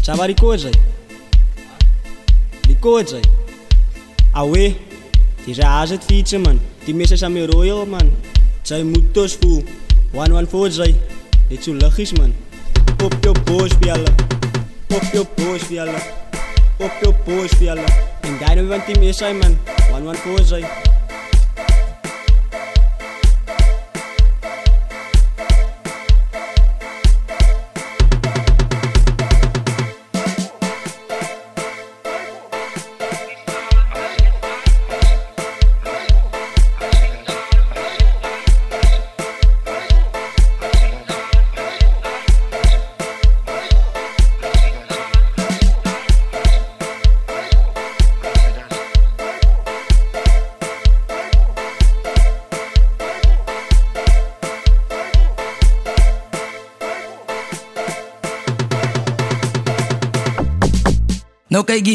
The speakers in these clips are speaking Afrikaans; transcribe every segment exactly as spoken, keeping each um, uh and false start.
Chava rikoja Rikoja Awe Die Haasirt fietsen man Die mense is aan my royal man Sy moet ons voel One one four jy Dit so liggies man Op jou boos vir julle Op jou boos vir julle Op jou boos vir julle En die nou want die mense man One one four jy No kykie,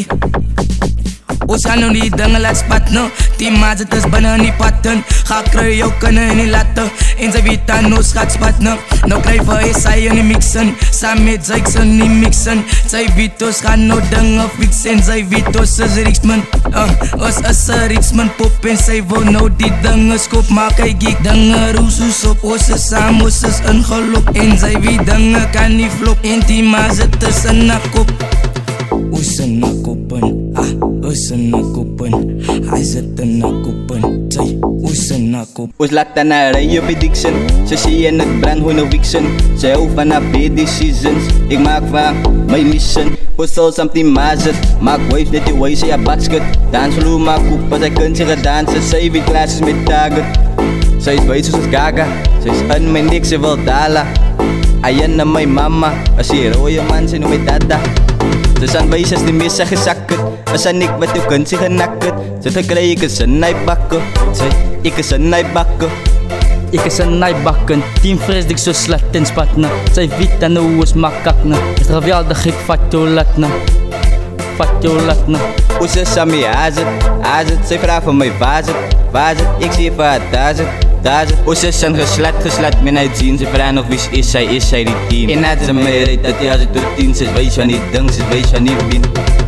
ons gaan nou die dinge laat spat no. Die maat het is binne in die patten. Ga kry jou kinne in die latte. En sy weet aan ons gaat spat no. Nou kry vir hy sy in die mixen. Saam met DIXON die mixen. Sy weet ons gaan nou dinge fixen. Sy weet ons is riksman uh, Ons is a riksman pop. En sy wil nou die dinge skop. Maar kykie, dinge roes soos op. Ons is saam, ons is ingelop. En sy weet dinge kan nie flop. En die maat het is in na kop. Oes in na koppen, ah, oes in na koppen. Hy sit in na koppen, sy, oes in na koppen. Ons laat dan na rij op die DIXON. Sy sê en het brand hoe nou Wixen. Sy hou van haar bad decisions. Ek maak van my mission. Ons sal samt die Haasirt. Maak waves net die way sy haar bakskut. Dans vloe maak koep as hy kunt sy gedansen. Sy wie klasses met target. Sy is wijs soos gaga. Sy is in my nek, sy wil dala. Ayan na my mama. As sy rooie man, sy noem my dada. Dis aan wijs as die meeste gesak het. As aan ek wat jou kind sy genak het. Sy gekry ek is in my bakke. Sy, ek is in my bakke. Ek is in my bakken. Team fris dik so slat en spatna. Sy weet dan hoe ons makakna. Is geweldig ek vat jou latna. Vat jou latna. Ons is aan my Haasirt. Haasirt, sy vraag van my Haasirt. Haasirt, ek sê vir haar Haasirt. Haasirt, ons is aan geslat, geslat. Men uit zien, sy vraag nog wie is sy, is sy die team. En het is my reid dat die Haasirt tot tien. Sy is wijs van die ding, sy is wijs van die win.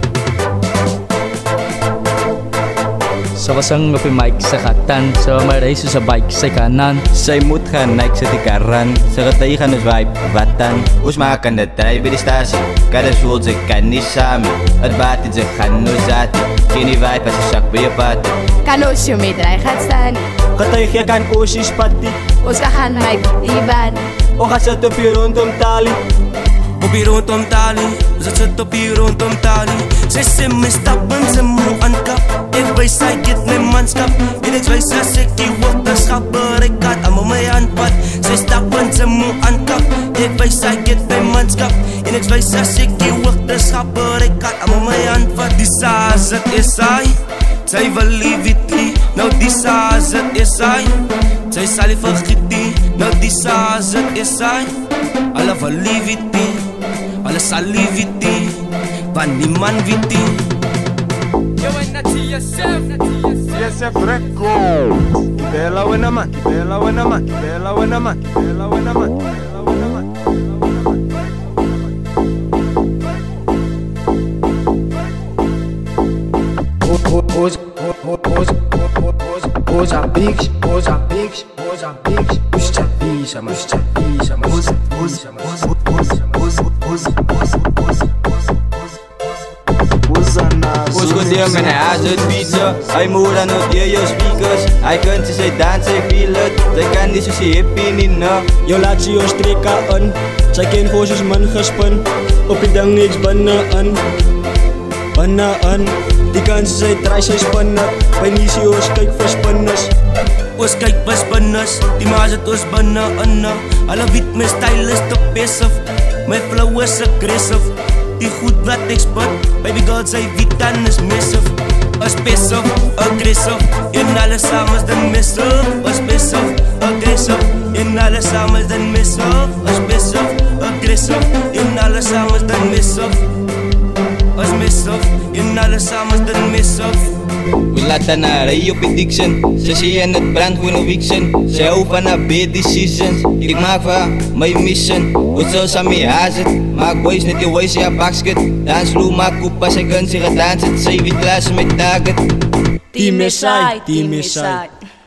Sy was sang op die mic, sy gaat dan. Sy wil my reis soos a bike, sy kanan. Sy moet gaan, Nike sy die karan. Sy getuig gaan ons vibe, wat dan? Ons maak aan die drijf by die stasie. Kada school, sy kan nie samen. Het baat sy gaan nou zati. Geen die vibe as sy sak by je party. Kan ons jou met rij gaat staan. Getuig jy kan oosies pati. Ons gaan my die baan. O gaan sit op hier rondom tali. Op hier rondom tali, ons sit op hier rondom tali. Sy sê my stap en sy moet aankap. Ek wees sy get my manskap. En ek wees as ek die waterschap bereik had. Am my handpad, sy stap en sy moet aankap. Ek wees sy get my manskap. En ek wees as ek die waterschap bereik had. Am my handpad, die Haasirt is sy. Sy wil lief nie, nou die Haasirt is sy. Sy sal nie vergiet nie, nou die Haasirt is sy. Alle wil lief nie, alle sal lief nie, want niemand weet nie. Yo, en dat zie jezelf, jezelf record. Kibela wena man, kibela wena man, kibela wena man, kibela wena man, kibela wena man. Hoje, hoje, hoje a Bix, hoje a Bix, hoje a Bix, hoje a Bix, chama, hoje a Bix, chama, hoje, hoje, chama, hoje, hoje, hoje, hoje, Ons goeie met hy Haasirt pizza. Hy moet dan ook deur jou speakers. Hy kunt sy dans, sy feel het. Sy kan nie soos sy happy nie na. Jou laat sy jou streka in. Sy ken voor soos min gespin. Op die ding niks binne in. Binne in. Die kans sy draai sy spinner. By nie sy ons kyk vir spinners. Ons kyk vir spinners. Die maas het ons binne in. Alle weet my style is te passive. My flow is aggressive. Die goed wat ek spot, baby girl sy weet dan is massive. Is passive, aggressive, en alles saam is dan massive. Is passive, aggressive, en alles saam is dan massive. Is passive, aggressive, en alles saam is dan massive. Is massive, en alles alles samen te missen. We laten haar rijden op DIXON. Ze zien het brand gewoon een weekend. Ze houden van haar bad decisions. Ik maak van mijn mission. Hoe zo samen Haasirt. Maak boys net je wijs ja basket. Dan sloeg maak koepa zij kan zich dansen. Zij wit laatste met target. Team is saai, team is saai.